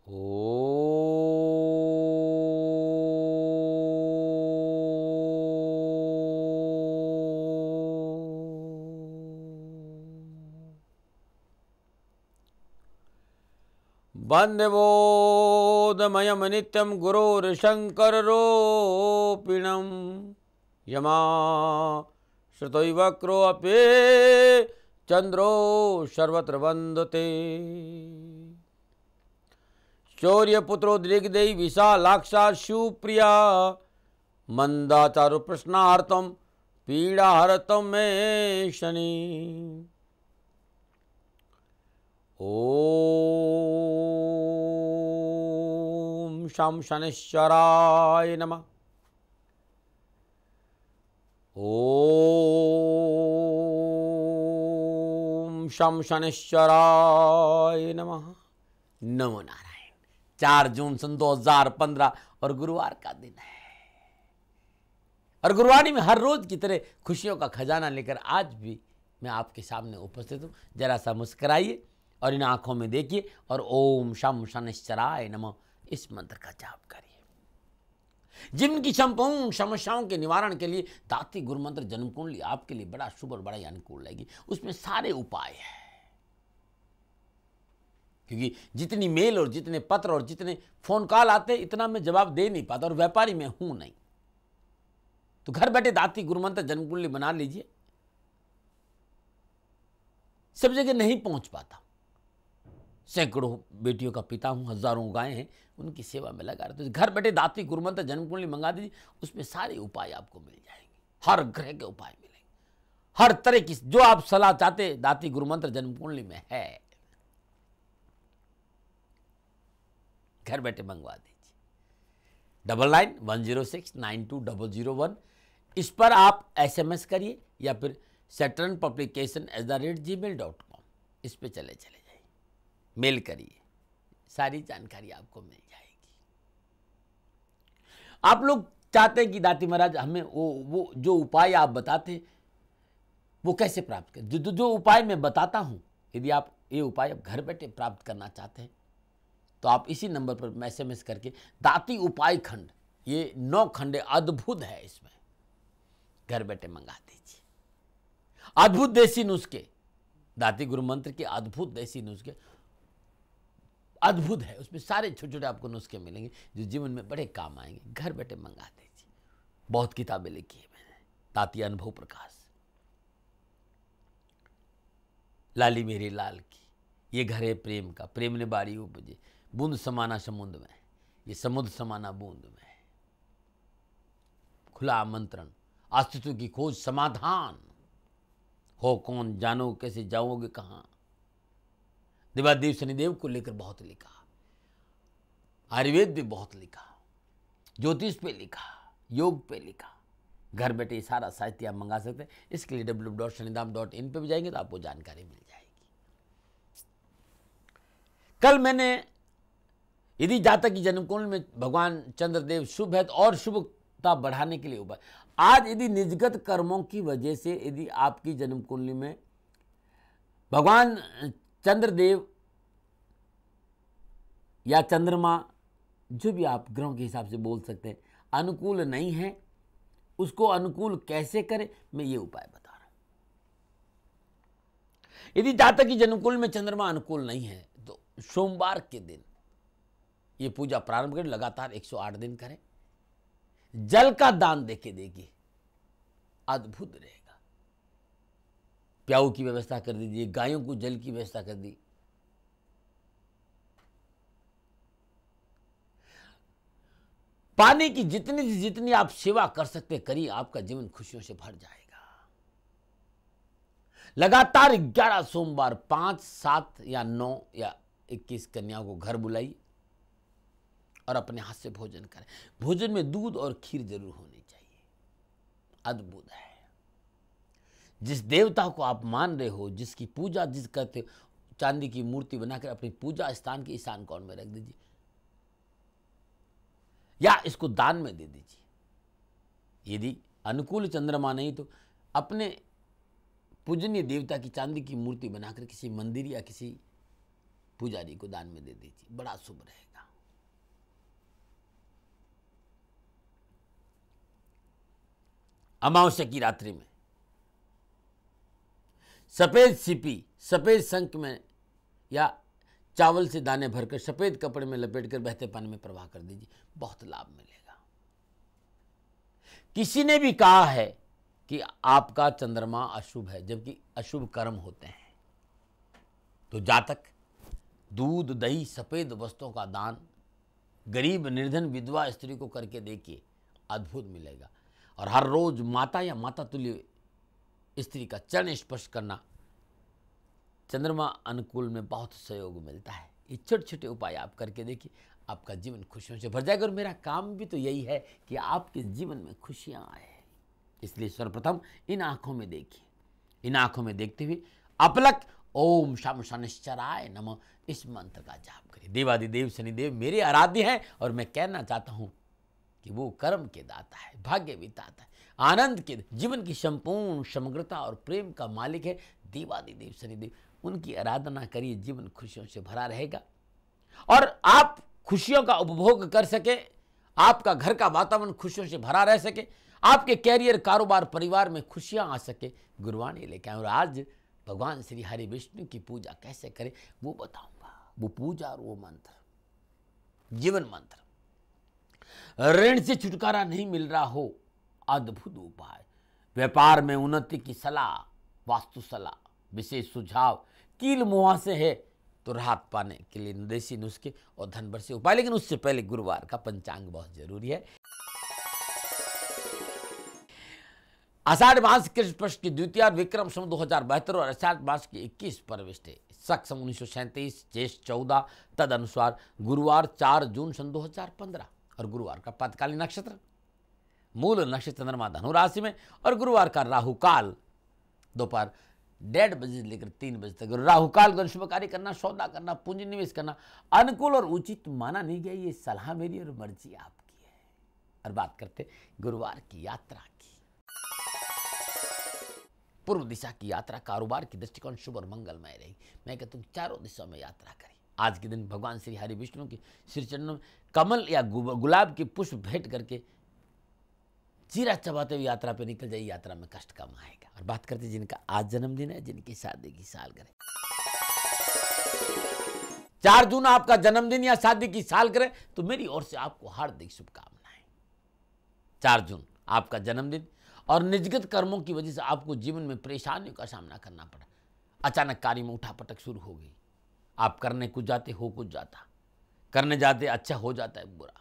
वन्दे बोधमयं नित्यं गुरोर्शङ्कररूपिणं यमा श्रुतैवक्रोऽपि चन्द्रो सर्वत्र वन्दते। शौर्यपुत्रो दृग्देयी विशालाक्षा शिवप्रिया मंदाचारु प्रश्नार्थं पीड़ाहरतं मे शनि। ओम शं शनैश्चराय नमः। ओम शं शनैश्चराय नमः। नमो नारायण। 4 जून सन 2015 और गुरुवार का दिन है। और गुरुवाणी में हर रोज की तरह खुशियों का खजाना लेकर आज भी मैं आपके सामने उपस्थित हूं। जरा सा मुस्कुराइए और इन आंखों में देखिए और ओम शं शनैश्चराय नमः इस मंत्र का जाप करिए। जिनकी संपूर्ण समस्याओं के निवारण के लिए दाती गुरु मंत्र जन्म कुंडली आपके लिए बड़ा शुभ और बड़ा अनुकूल रहेगी। उसमें सारे उपाय है, क्योंकि जितनी मेल और जितने पत्र और जितने फोन कॉल आते इतना मैं जवाब दे नहीं पाता और व्यापारी मैं हूं नहीं। तो घर बैठे दाती गुरु मंत्र जन्म कुंडली बना लीजिए। सब जगह नहीं पहुंच पाता, सैकड़ों बेटियों का पिता हूं, हजारों गायें हैं, उनकी सेवा में लगा रहता हूं। घर बैठे दाती गुरु मंत्र जन्म कुंडली मंगा दीजिए, उसमें सारे उपाय आपको मिल जाएंगे। हर ग्रह के उपाय मिलेंगे, हर तरह की जो आप सलाह चाहते दाती गुरु मंत्र जन्म कुंडली में है। घर बैठे मंगवा दीजिए। 9910692001 इस पर आप SMS करिए या फिर saturn_publication@gmail.com इस पे चले जाइए, मेल करिए, सारी जानकारी आपको मिल जाएगी। आप लोग चाहते हैं कि दाती महाराज हमें वो जो उपाय आप बताते हैं वो कैसे प्राप्त करें। जो उपाय मैं बताता हूं, यदि आप ये उपाय आप घर बैठे प्राप्त करना चाहते हैं तो आप इसी नंबर पर SMS करके दाती उपाय खंड, ये 9 खंड अद्भुत है, इसमें घर बैठे मंगा दीजिए। अद्भुत देसी नुस्खे, दाती गुरु मंत्र के अद्भुत देसी नुस्खे अद्भुत है। उसमें सारे छोटे छोटे आपको नुस्खे मिलेंगे जो जीवन में बड़े काम आएंगे। घर बैठे मंगा दीजिए। बहुत किताबें लिखी है मैंने, ताती अनुभव प्रकाश, लाली मेरी लाल की, ये घर है प्रेम का, प्रेम ने बाड़ी उपजे, बूंद समाना समुद्र में, ये समुद्र समाना बूंद में, खुला आमंत्रण, अस्तित्व की खोज, समाधान, हो कौन, जानो कैसे, जाओगे कहां। देवादेव शनिदेव को लेकर बहुत लिखा, आयुर्वेद भी बहुत लिखा, ज्योतिष पे लिखा, योग पे लिखा। घर बैठे सारा साहित्य आप मंगा सकते हैं। इसके लिए www.shanidham.in पे भी जाएंगे तो आपको जानकारी मिल जाएगी। कल मैंने यदि जातक की जन्म कुंडली में भगवान चंद्रदेव शुभ है तो और शुभता बढ़ाने के लिए उपाय। आज यदि निजगत कर्मों की वजह से यदि आपकी जन्म कुंडली में भगवान चंद्रदेव या चंद्रमा, जो भी आप ग्रहों के हिसाब से बोल सकते हैं, अनुकूल नहीं है, उसको अनुकूल कैसे करें मैं ये उपाय बता रहा हूं। यदि जातक की जन्म कुंडली में चंद्रमा अनुकूल नहीं है तो सोमवार के दिन ये पूजा प्रारंभ करें, लगातार 108 दिन करें। जल का दान देके देखिए, अद्भुत रहेगा। प्याऊ की व्यवस्था कर दीजिए, गायों को जल की व्यवस्था कर दी। पानी की जितनी आप सेवा कर सकते करिए, आपका जीवन खुशियों से भर जाएगा। लगातार 11 सोमवार, 5, 7 या 9 या 21 कन्याओं को घर बुलाइए और अपने हाथ से भोजन करें। भोजन में दूध और खीर जरूर होनी चाहिए। अद्भुत है। जिस देवता को आप मान रहे हो, जिसकी पूजा जिस करते हो, चांदी की मूर्ति बनाकर अपनी पूजा स्थान के ईशान कोण में रख दीजिए या इसको दान में दे दीजिए। यदि अनुकूल चंद्रमा नहीं तो अपने पूजनीय देवता की चांदी की मूर्ति बनाकर किसी मंदिर या किसी पुजारी को दान में दे दीजिए, बड़ा शुभ रहेगा। अमावस्या की रात्रि में सफेद सीपी सफेद शंख में या चावल से दाने भरकर सफेद कपड़े में लपेटकर बहते पानी में प्रवाह कर दीजिए, बहुत लाभ मिलेगा। किसी ने भी कहा है कि आपका चंद्रमा अशुभ है, जबकि अशुभ कर्म होते हैं, तो जातक दूध दही सफेद वस्तुओं का दान गरीब निर्धन विधवा स्त्री को करके देखिए, अद्भुत मिलेगा। और हर रोज माता या माता तुल्य स्त्री का चरण स्पर्श करना चंद्रमा अनुकूल में बहुत सहयोग मिलता है। ये छोटे छोटे उपाय आप करके देखिए, आपका जीवन खुशियों से भर जाएगा। और मेरा काम भी तो यही है कि आपके जीवन में खुशियां आए, इसलिए सर्वप्रथम इन आंखों में देखिए। इन आंखों में देखते हुए अपलक ओम शम शनिश्चराय नमः इस मंत्र का जाप करिए। देवादिदेव शनिदेव मेरे आराध्य हैं और मैं कहना चाहता हूं कि वो कर्म के दाता है, भाग्य विधाता है, आनंद के, जीवन की संपूर्ण समग्रता और प्रेम का मालिक है देवादिदेव शनिदेव। उनकी आराधना करिए, जीवन खुशियों से भरा रहेगा और आप खुशियों का उपभोग कर सके, आपका घर का वातावरण खुशियों से भरा रह सके, आपके कैरियर कारोबार परिवार में खुशियां आ सके। गुरुवाणी लेके आए और आज भगवान श्री हरि विष्णु की पूजा कैसे करें वो बताऊंगा। वो पूजा और वो मंत्र, जीवन मंत्र। ऋण से छुटकारा नहीं मिल रहा हो, अद्भुत उपाय। व्यापार में उन्नति की सलाह, वास्तु सलाह, विशेष सुझाव, कील मुहासे है तो राहत पाने के लिए देसी नुस्खे और धन वर्षे उपाय। लेकिन उससे पहले गुरुवार का पंचांग बहुत जरूरी है। आषाढ़ मास कृष्ण पक्ष की द्वितीया, विक्रम संवत 2072 और आषाढ़ मास की 21 परविष्टे शक सम 1937 ज्येष्ठ 14 तद अनुसार गुरुवार 4 जून सन 2015 और गुरुवार का प्रातकालीन नक्षत्र मूल नक्षत्र चंद्रमा धनु राशि में और गुरुवार का राहु काल दोपहर 1:30 बजे से लेकर 3 बजे तक। राहु काल को शुभ कार्य करना, सौदा करना, पूंजी निवेश करना अनुकूल और उचित माना नहीं गया। ये सलाह मेरी और मर्जी आपकी है। और बात करते गुरुवार की यात्रा की। पूर्व दिशा की यात्रा कारोबार की दृष्टिकोण शुभ और मंगलमय रही। मैं कहता हूँ चारों दिशाओं में यात्रा करें। आज के दिन भगवान श्री हरि विष्णु की श्री चरणों में कमल या गुलाब के पुष्प भेंट करके चीरा चबाते हुए यात्रा पे निकल जाइए, यात्रा में कष्ट कम आएगा। और बात करते जिनका आज जन्मदिन है, जिनकी शादी की सालगिरह 4 जून आपका जन्मदिन या शादी की सालगिरह, तो मेरी ओर से आपको हार्दिक शुभकामनाएं। 4 जून आपका जन्मदिन और निजगत कर्मों की वजह से आपको जीवन में परेशानियों का सामना करना पड़ा। अचानक कार्य में उठापटक शुरू हो गई। आप करने कुछ जाते हो कुछ जाता, करने जाते अच्छा हो जाता है बुरा।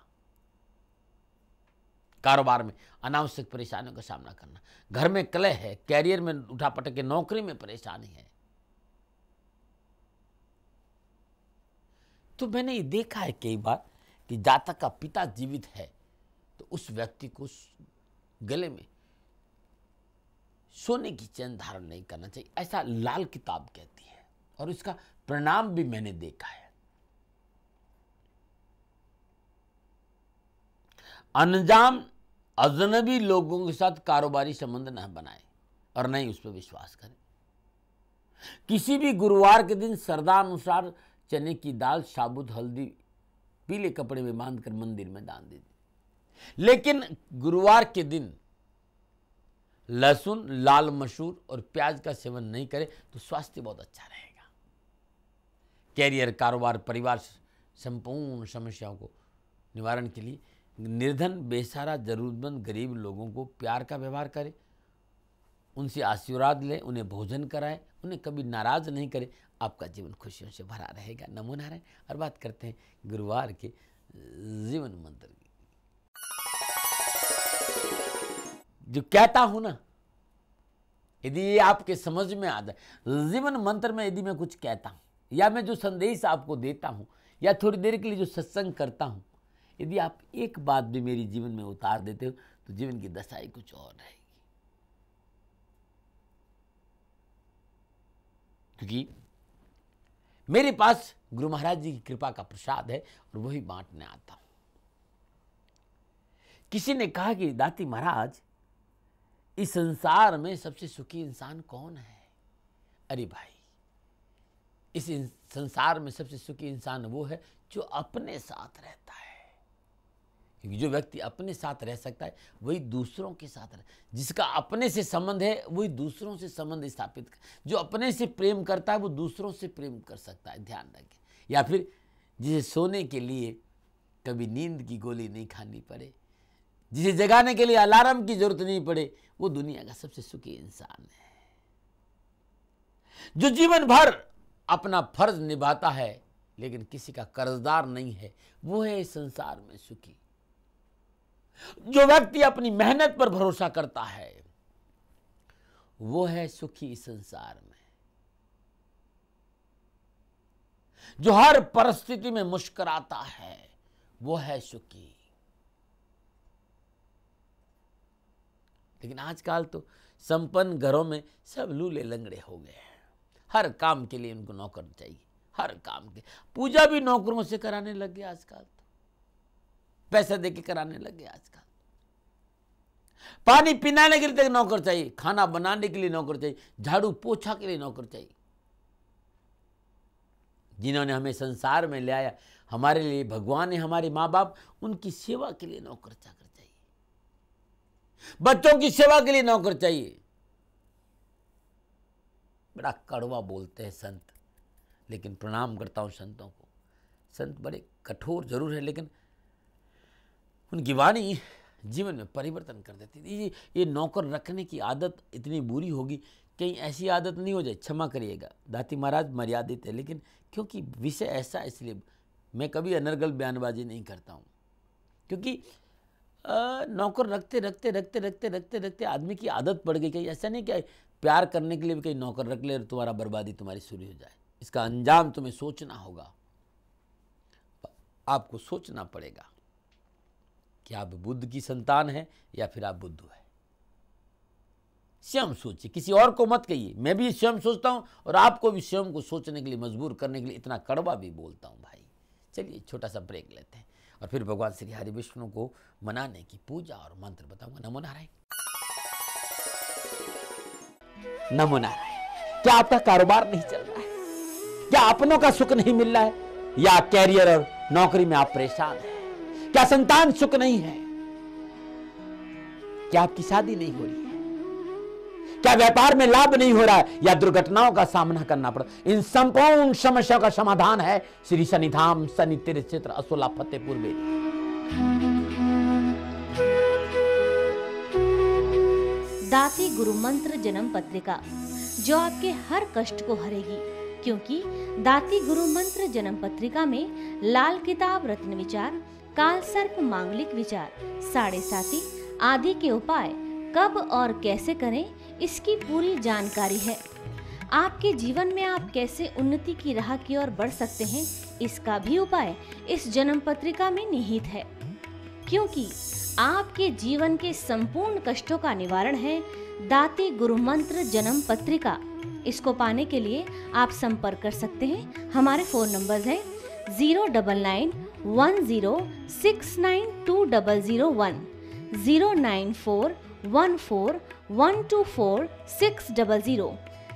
कारोबार में अनावश्यक परेशानियों का सामना करना, घर में कलह है, कैरियर में उठापटक, नौकरी में परेशानी है। तो मैंने ये देखा है कई बार कि जातक का पिता जीवित है तो उस व्यक्ति को गले में सोने की चैन धारण नहीं करना चाहिए, ऐसा लाल किताब कहती है। और इसका परिणाम भी मैंने देखा है। अनजान अजनबी लोगों के साथ कारोबारी संबंध न बनाएं और न ही उस पर विश्वास करें। किसी भी गुरुवार के दिन श्रद्धानुसार चने की दाल, साबुत हल्दी पीले कपड़े में बांधकर मंदिर में दान दे दें। लेकिन गुरुवार के दिन लहसुन, लाल मसूर और प्याज का सेवन नहीं करें तो स्वास्थ्य बहुत अच्छा रहेगा। कैरियर, कारोबार, परिवार संपूर्ण समस्याओं को निवारण के लिए निर्धन, बेसहारा, जरूरतमंद, गरीब लोगों को प्यार का व्यवहार करें, उनसे आशीर्वाद लें, उन्हें भोजन कराएं, उन्हें कभी नाराज नहीं करें। आपका जीवन खुशियों से भरा रहेगा। नमो नारायण। और बात करते हैं गुरुवार के जीवन मंत्र की। जो कहता हूं ना, यदि ये आपके समझ में आ जाए, जीवन मंत्र में यदि मैं कुछ कहता हूं या मैं जो संदेश आपको देता हूं या थोड़ी देर के लिए जो सत्संग करता हूं, यदि आप एक बात भी मेरी जीवन में उतार देते हो तो जीवन की दशा ही कुछ और रहेगी। क्योंकि मेरे पास गुरु महाराज जी की कृपा का प्रसाद है और वही बांटने आता हूं। किसी ने कहा कि दाती महाराज, इस संसार में सबसे सुखी इंसान कौन है? अरे भाई, इस संसार में सबसे सुखी इंसान वो है जो अपने साथ रहता है। क्योंकि जो व्यक्ति अपने साथ रह सकता है वही दूसरों के साथ रह, जिसका अपने से संबंध है वही दूसरों से संबंध स्थापित कर, जो अपने से प्रेम करता है वो दूसरों से प्रेम कर सकता है, ध्यान रखें। या फिर जिसे सोने के लिए कभी नींद की गोली नहीं खानी पड़े, जिसे जगाने के लिए अलार्म की जरूरत नहीं पड़े, वो दुनिया का सबसे सुखी इंसान है। जो जीवन भर अपना फर्ज निभाता है लेकिन किसी का कर्जदार नहीं है, वो है इस संसार में सुखी। जो व्यक्ति अपनी मेहनत पर भरोसा करता है वो है सुखी इस संसार में। जो हर परिस्थिति में मुस्कुराता है वो है सुखी। लेकिन आजकल तो संपन्न घरों में सब लूले लंगड़े हो गए हैं। हर काम के लिए उनको नौकर चाहिए, हर काम के। पूजा भी नौकरों से कराने लग गए आजकल, तो पैसा देके कराने लग गए आजकल। पानी पिलाने के लिए नौकर चाहिए, खाना बनाने के लिए नौकर चाहिए, झाड़ू पोछा के लिए नौकर चाहिए। जिन्होंने हमें संसार में ले आया, हमारे लिए भगवान है, हमारे माँ बाप, उनकी सेवा के लिए नौकर चाकर चाहिए, बच्चों की सेवा के लिए नौकर चाहिए। बड़ा कड़वा बोलते हैं संत, लेकिन प्रणाम करता हूं संतों को। संत बड़े कठोर जरूर है लेकिन उनकी वाणी जीवन में परिवर्तन कर देती थी। ये नौकर रखने की आदत इतनी बुरी होगी, कहीं ऐसी आदत नहीं हो जाए, क्षमा करिएगा दाती महाराज, मर्यादित है, लेकिन क्योंकि विषय ऐसा, इसलिए मैं कभी अनर्गल बयानबाजी नहीं करता हूँ। क्योंकि नौकर रखते रखते रखते रखते रखते रखते आदमी की आदत पड़ गई। कहीं ऐसा नहीं कि प्यार करने के लिए भी कहीं नौकर रख ले और तुम्हारा बर्बादी तुम्हारी शुरू हो जाए। इसका अंजाम तुम्हें सोचना होगा, आपको सोचना पड़ेगा कि आप बुद्ध की संतान है या फिर आप बुद्धू है। स्वयं सोचिए, किसी और को मत कहिए। मैं भी स्वयं सोचता हूं और आपको भी स्वयं को सोचने के लिए मजबूर करने के लिए इतना कड़वा भी बोलता हूं भाई। चलिए छोटा सा ब्रेक लेते हैं और फिर भगवान श्री हरि विष्णु को मनाने की पूजा और मंत्र बताऊंगा। नमो नारायण। नमो नारायण। क्या आपका कारोबार नहीं चल रहा है? क्या अपनों का सुख नहीं मिल रहा है? या कैरियर और नौकरी में आप परेशान हैं? क्या संतान सुख नहीं है? क्या आपकी शादी नहीं हो रही है? क्या व्यापार में लाभ नहीं हो रहा है या दुर्घटनाओं का सामना करना पड़ा? इन संपूर्ण समस्याओं का समाधान है श्री शनिधाम शनि तीर्थ क्षेत्र असोला फतेहपुर में। दाती गुरु मंत्र जन्म पत्रिका, जो आपके हर कष्ट को हरेगी, क्योंकि दाती गुरु मंत्र जन्म पत्रिका में लाल किताब रत्न विचार, काल सर्प मांगलिक विचार, साढ़े साती आदि के उपाय कब और कैसे करें, इसकी पूरी जानकारी है। आपके जीवन में आप कैसे उन्नति की राह की ओर बढ़ सकते हैं, इसका भी उपाय इस जन्म पत्रिका में निहित है। क्योंकि आपके जीवन के संपूर्ण कष्टों का निवारण है दाती गुरु मंत्र जन्म पत्रिका। इसको पाने के लिए आप संपर्क कर सकते हैं। हमारे फोन नंबर्स हैं 09910692001, 09414124600,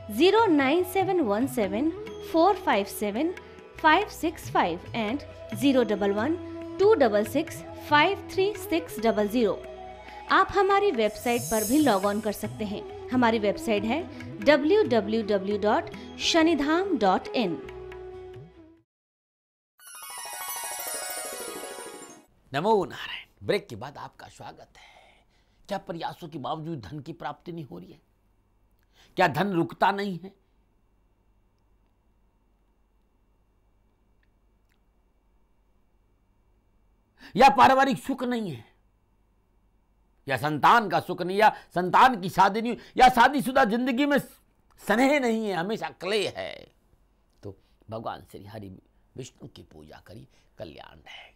09717457565 and 01126653600। आप हमारी वेबसाइट पर भी लॉग ऑन कर सकते हैं। हमारी वेबसाइट है www.shanidham.in। नमो नारायण। ब्रेक के बाद आपका स्वागत है। क्या प्रयासों के बावजूद धन की प्राप्ति नहीं हो रही है? क्या धन रुकता नहीं है? या पारिवारिक सुख नहीं है? या संतान का सुख नहीं, या संतान की शादी नहीं, या शादीशुदा जिंदगी में स्नेह नहीं है, हमेशा क्लेश है? तो भगवान श्री हरि विष्णु की पूजा करिए, कल्याण रहेगा।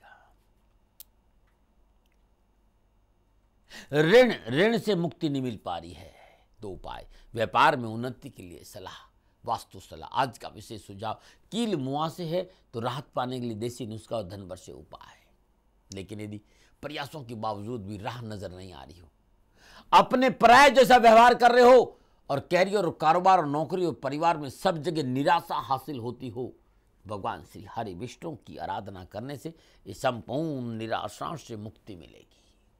ऋण से मुक्ति नहीं मिल पा रही है, दो उपाय। व्यापार में उन्नति के लिए सलाह, वास्तु सलाह। आज का विशेष सुझाव, कील मुआ से है तो राहत पाने के लिए देसी नुस्खा और धन वर्षे उपाय। लेकिन यदि प्रयासों के बावजूद भी राह नजर नहीं आ रही हो, अपने पराये जैसा व्यवहार कर रहे हो और कैरियर और कारोबार और नौकरी और परिवार में सब जगह निराशा हासिल होती हो, भगवान श्री हरि विष्णु की आराधना करने से इस संपूर्ण निराशा से मुक्ति मिलेगी,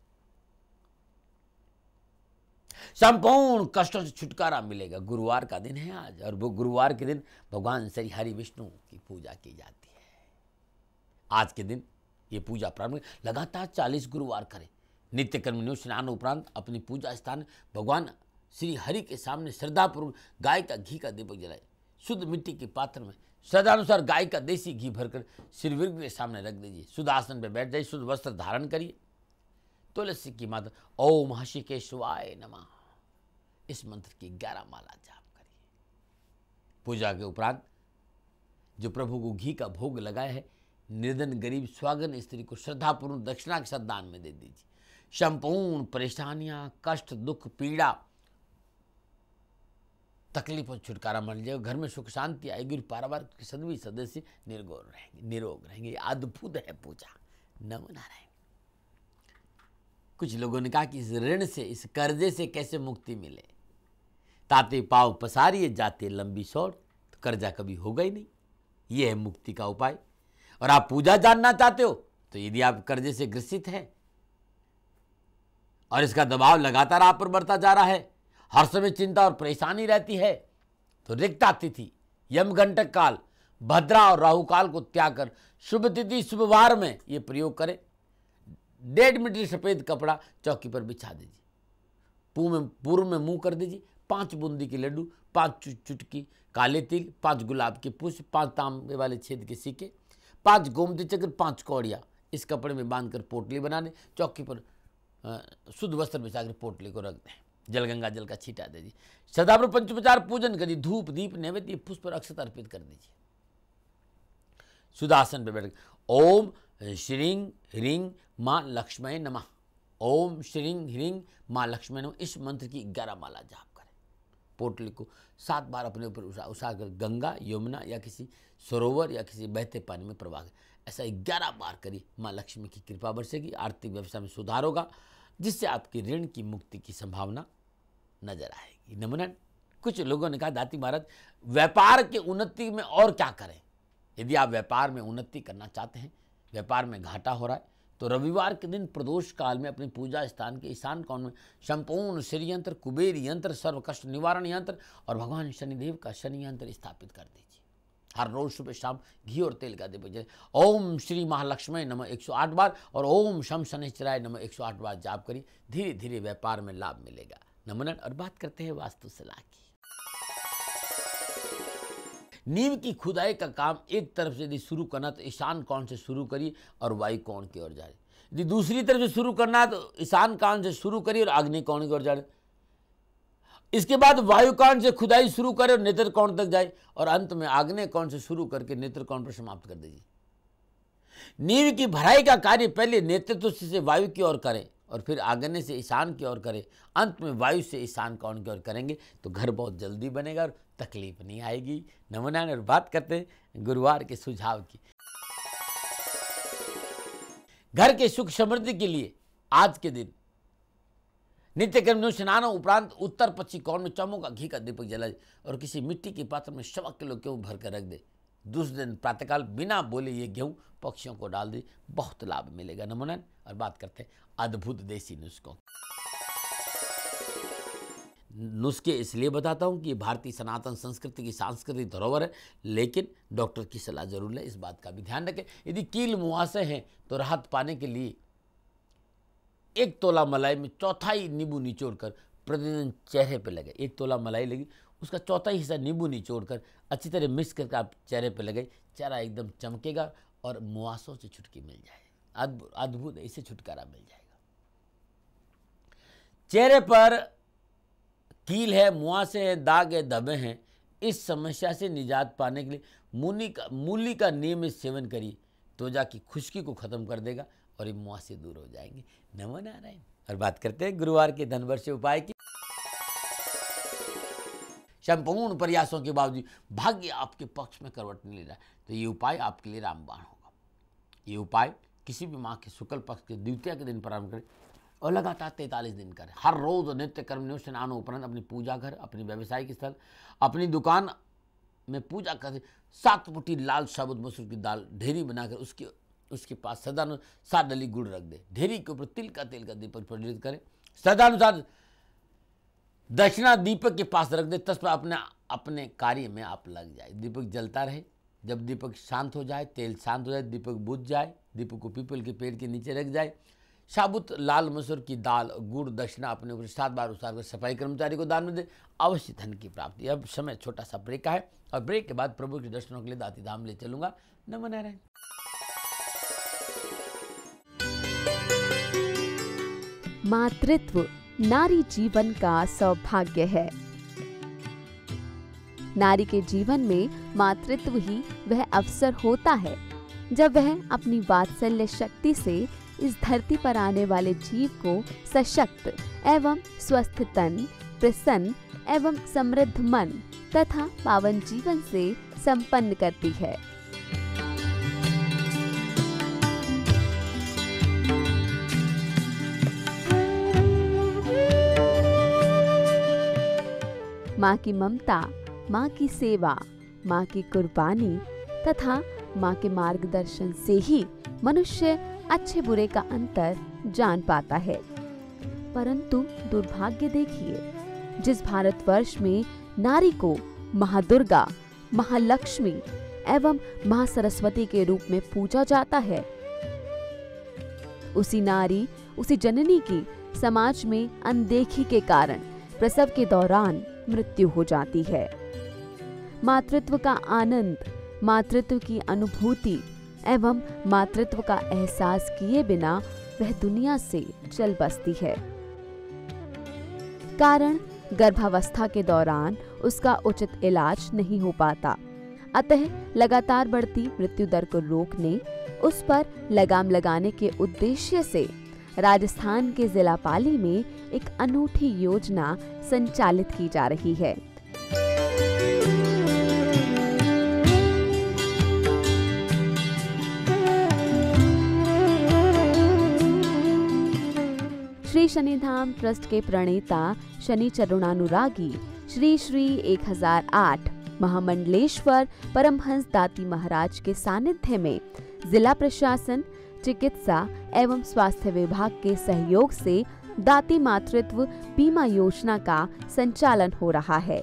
संपूर्ण कष्टों से छुटकारा मिलेगा। गुरुवार का दिन है आज, और वो गुरुवार के दिन भगवान श्री हरि विष्णु की पूजा की जाती है। आज के दिन ये पूजा प्रारंभ, लगातार 40 गुरुवार करें। नित्य कर्म स्नान उपरांत अपनी पूजा स्थान भगवान श्री हरि के सामने श्रद्धापूर्वक गाय का घी का दीपक जलाए। शुद्ध मिट्टी के पात्र में श्रद्धानुसार गाय का देसी घी भरकर श्री विग्रह के सामने रख दीजिए। शुद्ध आसन पर बैठ जाइए, शुद्ध वस्त्र धारण करिए। तुलसी की माता ओम हषिकेशवाय नमः, इस मंत्र की 11 माला जाप करिए। पूजा के उपरांत जो प्रभु को घी का भोग लगाए है, निर्धन गरीब स्वागन स्त्री को श्रद्धापूर्वक दक्षिणा के साथ दान में दे दीजिए। संपूर्ण परेशानियां, कष्ट, दुख, पीड़ा, तकलीफों से छुटकारा मिल जाएगा। घर में सुख शांति आएगी, पारिवारिक के सभी सदस्य निरोग रहेंगे। अद्भुत है पूजा। नमो नारायण। कुछ लोगों ने कहा कि इस ऋण से, इस कर्जे से कैसे मुक्ति मिले। ताते पाव पसारिए जाते लंबी सौर, तो कर्जा कभी होगा ही नहीं। यह है मुक्ति का उपाय। और आप पूजा जानना चाहते हो तो यदि आप कर्जे से ग्रसित हैं और इसका दबाव लगातार आप पर बढ़ता जा रहा है, हर समय चिंता और परेशानी रहती है, तो रिक्ता तिथि, यमघंटक काल, भद्रा और राहु काल को त्याग कर शुभ तिथि शुभ वार में ये प्रयोग करें। 1.5 मीटर सफेद कपड़ा चौकी पर बिछा दीजिए, पूर्व में मुंह कर दीजिए, 5 बूंदी के लड्डू, 5 चुटकी काले तिल, 5 गुलाब के पुष्प, 5 तांबे वाले छेद के सिक्के, 5 गोमती चक्र, 5 कौड़ियाँ इस कपड़े में बांधकर पोटली बना दें। चौकी पर शुद्ध वस्त्र बिछाकर पोटली को रख दें। जल गंगा जल का छींटा दे दीजिए। सदाब्रत पंचोपचार पूजन करिए। धूप दीप नैवेद्य पुष्प और अक्षत अर्पित कर दीजिए। सुदासन पर बैठ ओम श्रीं ह्रीं माँ लक्ष्मी नमः, ओम श्रीं ह्रीं माँ लक्ष्मी नमः, इस मंत्र की 11 माला जाप करें। पोटली को 7 बार अपने ऊपर उछाकर गंगा, यमुना या किसी सरोवर या किसी बहते पानी में प्रवाह, ऐसा 11 बार करिए। माँ लक्ष्मी की कृपा बरसेगी, आर्थिक व्यवस्था में सुधार होगा, जिससे आपकी ऋण की मुक्ति की संभावना नजर आएगी। नमूना। कुछ लोगों ने कहा दाती महाराज व्यापार के उन्नति में और क्या करें। यदि आप व्यापार में उन्नति करना चाहते हैं, व्यापार में घाटा हो रहा है, तो रविवार के दिन प्रदोष काल में अपने पूजा स्थान के ईशान कोण में संपूर्ण श्री यंत्र, कुबेर यंत्र, सर्व कष्ट निवारण यंत्र और भगवान शनिदेव का शनि यंत्र स्थापित कर दीजिए। हर रोज सुबह शाम घी और तेल का दीपक जलाएं। ओम श्री महालक्ष्मी नमः 108 बार और ओम शम शनिश्चराय नमः 108 बार जाप करिए। धीरे धीरे व्यापार में लाभ मिलेगा। नमन। और बात करते हैं वास्तु सलाह की। नींव की खुदाई का काम एक तरफ से यदि शुरू करना तो ईशान कोण से शुरू करिए और वायु कोण की ओर जाए। यदि दूसरी तरफ से शुरू करना है तो ईशान कोण से शुरू करिए और आग्नेय कोण की ओर जाए। इसके बाद वायु कोण से खुदाई शुरू करें और नेत्र कोण तक जाए और अंत में आग्नेय कोण से शुरू करके नेत्र कोण पर समाप्त कर दीजिए। नींव की भराई का कार्य पहले नेतृत्व से वायु की ओर करें और फिर आग्नेय से ईशान की ओर करें, अंत में वायु से ईशान कोण की ओर करेंगे तो घर बहुत जल्दी बनेगा और तकलीफ नहीं आएगी। नमूना। और बात करते हैं गुरुवार के सुझाव की। घर के सुख समृद्धि के लिए आज के दिन नित्य कर्म स्नानों उपरांत उत्तर पश्चिम कोण में चमों का घी का दीपक जलाए और किसी मिट्टी के पात्र में 1.25 किलो गेहूं भर कर रख दे। दूसरे दिन प्रातःकाल बिना बोले ये गेहूं पक्षियों को डाल दे, बहुत लाभ मिलेगा। नमूना। और बात करते हैं अद्भुत देसी नुस्खों। नुस्खे इसलिए बताता हूं कि ये भारतीय सनातन संस्कृति की सांस्कृतिक धरोहर है, लेकिन डॉक्टर की सलाह जरूर लें, इस बात का भी ध्यान रखें। यदि कील मुहासे हैं तो राहत पाने के लिए 1 तोला मलाई में 1/4 नींबू निचोड़कर प्रतिदिन चेहरे पे लगे। 1 तोला मलाई लगी, उसका 1/4 हिस्सा नींबू निचोड़कर अच्छी तरह मिक्स करके आप चेहरे पे लगे। चेहरा एकदम चमकेगा और मुहासों से छुटकी मिल जाए। अद्भुत, इससे छुटकारा मिल जाएगा। चेहरे पर कील है, मुहासे है, दाग है, धब्बे हैं, इस समस्या से निजात पाने के लिए मूली का नियमित सेवन करिए। त्वचा की खुश्की को खत्म कर देगा और ये मुहासे दूर हो जाएंगे। नमो नारायण। और बात करते हैं गुरुवार के धनवर्ष उपाय की। संपूर्ण प्रयासों के बावजूद भाग्य आपके पक्ष में करवट नहीं ले रहा है तो ये उपाय आपके लिए रामबाण होगा। ये उपाय किसी भी माह के शुक्ल पक्ष के द्वितीया के दिन प्रारंभ करें और लगातार 43 दिन करें। हर रोज नित्य कर्म स्नान उपरांत अपनी पूजा घर, अपनी व्यावसायिक स्थल, अपनी दुकान में पूजा करते 7 मुट्ठी लाल साबुत मसूर की दाल ढेरी बनाकर उसके पास सदानुसार 7 डली गुड़ रख दे। ढेरी के ऊपर तिल का दीपक प्रज्वलित करें। सदानुसार दक्षिणा दीपक के पास रख दे। तत्पर अपने कार्य में आप लग जाए। दीपक जलता रहे। जब दीपक शांत हो जाए, तेल शांत हो जाए, दीपक बुझ जाए, दीपक को पीपल के पेड़ के नीचे रख जाए। साबुत लाल मसूर की दाल गुड़ दक्षिणा अपने ऊपर 7 बार उतार कर सफाई कर्मचारी को दान में दे। अवश्य धन की प्राप्ति। अब समय छोटा सा ब्रेक का है और ब्रेक के बाद प्रभु के दर्शनों के लिए दाती धाम ले चलूंगा। नमो नारायण। मातृत्व नारी जीवन का सौभाग्य है। नारी के जीवन में मातृत्व ही वह अवसर होता है जब वह अपनी वात्सल्य शक्ति से इस धरती पर आने वाले जीव को सशक्त एवं स्वस्थ तन, प्रसन्न एवं समृद्ध मन तथा पावन जीवन से संपन्न करती है। माँ की ममता, माँ की सेवा, माँ की कुर्बानी तथा माँ के मार्गदर्शन से ही मनुष्य अच्छे बुरे का अंतर जान पाता है। परंतु दुर्भाग्य देखिए, जिस भारतवर्ष में नारी को महादुर्गा, महालक्ष्मी एवं महासरस्वती के रूप में पूजा जाता है, उसी नारी, उसी जननी की समाज में अनदेखी के कारण प्रसव के दौरान मृत्यु हो जाती है। मातृत्व का आनंद, मातृत्व की अनुभूति एवं मातृत्व का एहसास किए बिना वह दुनिया से चल बसती है। कारण गर्भावस्था के दौरान उसका उचित इलाज नहीं हो पाता। अतः लगातार बढ़ती मृत्यु दर को रोकने, उस पर लगाम लगाने के उद्देश्य से राजस्थान के जिला पाली में एक अनूठी योजना संचालित की जा रही है। श्री शनिधाम ट्रस्ट के प्रणेता शनि चरुणानुरागी श्री श्री 1008 महामंडलेश्वर परमहंस दाती महाराज के सानिध्य में जिला प्रशासन, चिकित्सा एवं स्वास्थ्य विभाग के सहयोग से दाती मातृत्व बीमा योजना का संचालन हो रहा है।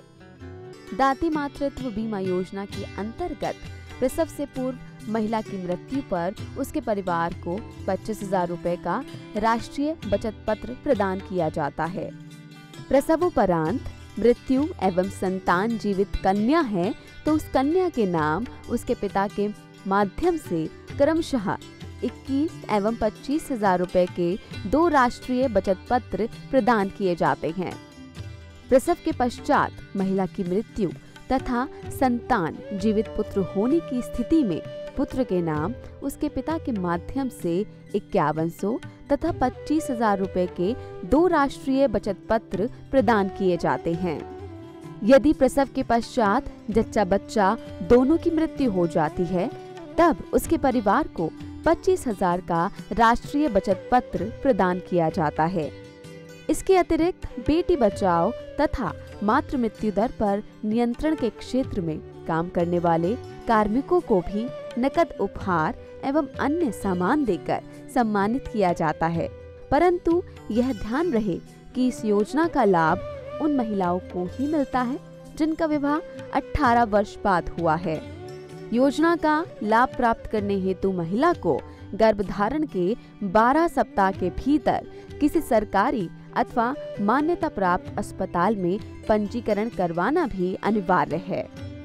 दाती मातृत्व बीमा योजना के अंतर्गत प्रसव से पूर्व महिला की मृत्यु पर उसके परिवार को 25,000 रुपए का राष्ट्रीय बचत पत्र प्रदान किया जाता है। प्रसवोपरांत मृत्यु एवं संतान जीवित कन्या है तो उस कन्या के नाम उसके पिता के माध्यम से क्रमशः 21 एवं 25,000 रुपए के 2 राष्ट्रीय बचत पत्र प्रदान किए जाते हैं। प्रसव के पश्चात महिला की मृत्यु तथा संतान जीवित पुत्र होने की स्थिति में पुत्र के नाम उसके पिता के माध्यम से 5100 तथा 25,000 रुपए के 2 राष्ट्रीय बचत पत्र प्रदान किए जाते हैं। यदि प्रसव के पश्चात जच्चा बच्चा दोनों की मृत्यु हो जाती है तब उसके परिवार को 25,000 का राष्ट्रीय बचत पत्र प्रदान किया जाता है। इसके अतिरिक्त बेटी बचाओ तथा मातृ मृत्यु दर पर नियंत्रण के क्षेत्र में काम करने वाले कार्मिकों को भी नकद उपहार एवं अन्य सामान देकर सम्मानित किया जाता है। परंतु यह ध्यान रहे कि इस योजना का लाभ उन महिलाओं को ही मिलता है जिनका विवाह 18 वर्ष बाद हुआ है। योजना का लाभ प्राप्त करने हेतु महिला को गर्भधारण के 12 सप्ताह के भीतर किसी सरकारी अथवा मान्यता प्राप्त अस्पताल में पंजीकरण करवाना भी अनिवार्य है।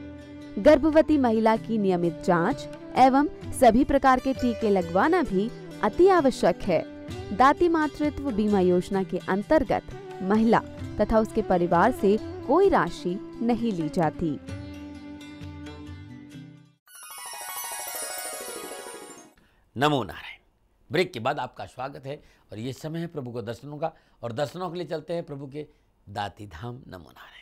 गर्भवती महिला की नियमित जांच एवं सभी प्रकार के टीके लगवाना भी अति आवश्यक है। दाती मातृत्व बीमा योजना के अंतर्गत महिला तथा उसके परिवार से कोई राशि नहीं ली जाती। नमो नारायण। ब्रेक के बाद आपका स्वागत है और ये समय है प्रभु को दर्शनों का, और दर्शनों के लिए चलते हैं प्रभु के दाती धाम। नमो नारायण।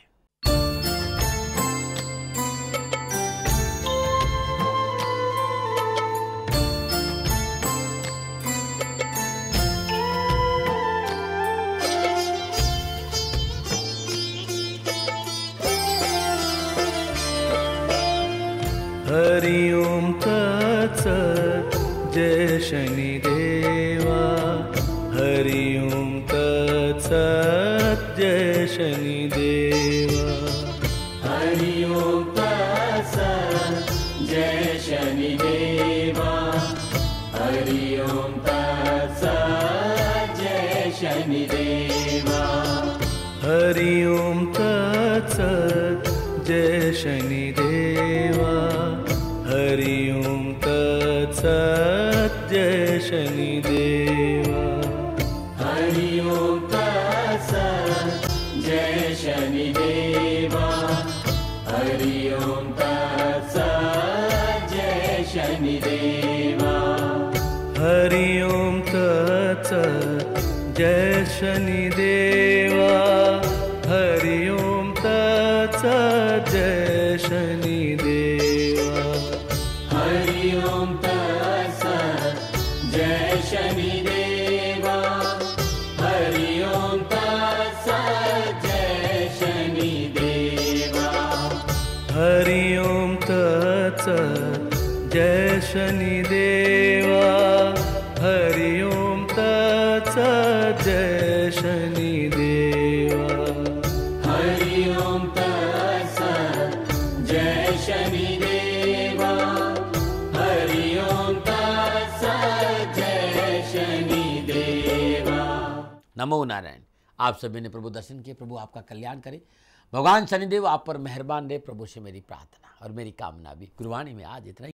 शनिदेवा हरि ओम तत्सत् जय शनिदेवा हरि ओम तत्सत् जय शनिदेवा हरि ओम तत्सत् जय शनिदेवा हरि ओम तत्सत् जय शनिदेवा हरि ओम तत्सत् जय शनिदेवा हरि ओम तत्सत् जय शनिदेवा हरि ओम तत्सत् जय शनिदेवा हरि ओम तत्सत् जय शनिदेवा हरि ओम तत्सत् जय शनिदेवा हरि ओम तत्सत् जय शनिदेवा हरि ओम तत्सत् जय शनिदेवा हरि ओम तत्सत् जय शनिदेवा हरि ओम तत्सत् जय शनिदेवा हरि ओम तत्सत् जय शनिदेवा हरि ओम तत्सत् जय शनिदेवा। नमो नारायण। आप सभी ने प्रभु दर्शन किए। प्रभु आपका कल्याण करे। भगवान शनिदेव आप पर मेहरबान रहे। प्रभु से मेरी प्रार्थना और मेरी कामना भी। गुरुवाणी में आज इतना ही।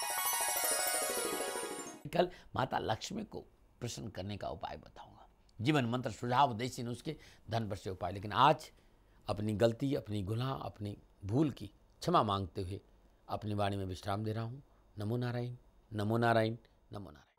कल माता लक्ष्मी को प्रसन्न करने का उपाय बताऊंगा। जीवन मंत्र, सुझाव, देसी नुस्खे, धन पर से उपाय। लेकिन आज अपनी गलती, अपनी गुनाह, अपनी भूल की क्षमा मांगते हुए अपनी वाणी में विश्राम दे रहा हूँ। नमो नारायण, नमो नारायण, नमो नारायण।